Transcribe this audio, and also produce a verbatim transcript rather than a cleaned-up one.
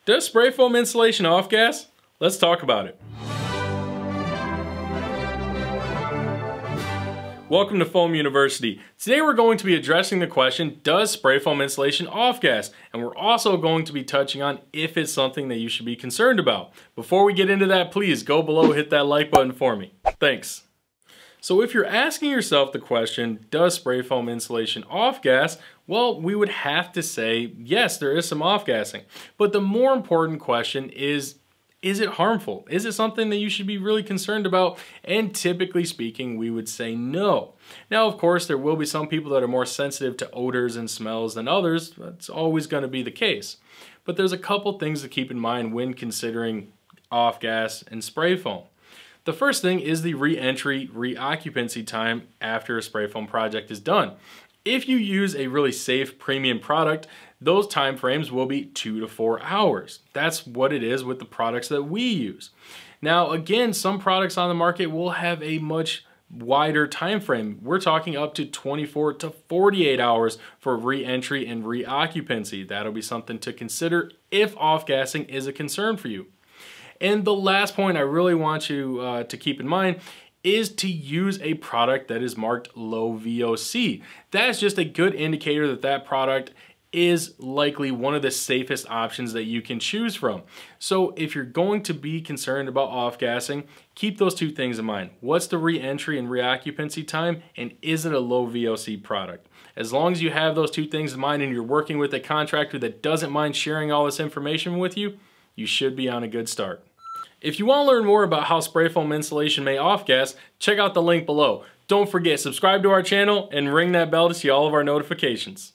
Does spray foam insulation off-gas? Let's talk about it. Welcome to Foam University. Today we're going to be addressing the question, does spray foam insulation off-gas? And we're also going to be touching on if it's something that you should be concerned about. Before we get into that, please go below, hit that like button for me. Thanks. So if you're asking yourself the question, does spray foam insulation off-gas? Well, we would have to say, yes, there is some off-gassing. But the more important question is, is it harmful? Is it something that you should be really concerned about? And typically speaking, we would say no. Now, of course, there will be some people that are more sensitive to odors and smells than others. That's always going to be the case. But there's a couple things to keep in mind when considering off-gas and spray foam. The first thing is the re-entry, re-occupancy time after a spray foam project is done. If you use a really safe premium product, those time frames will be two to four hours. That's what it is with the products that we use. Now, again, some products on the market will have a much wider time frame. We're talking up to twenty-four to forty-eight hours for re-entry and re-occupancy. That'll be something to consider if off-gassing is a concern for you. And the last point I really want you uh, to keep in mind is to use a product that is marked low V O C. That's just a good indicator that that product is likely one of the safest options that you can choose from. So if you're going to be concerned about off-gassing, keep those two things in mind. What's the re-entry and re-occupancy time, and is it a low V O C product? As long as you have those two things in mind and you're working with a contractor that doesn't mind sharing all this information with you, you should be on a good start. If you want to learn more about how spray foam insulation may off-gas, check out the link below. Don't forget, subscribe to our channel and ring that bell to see all of our notifications.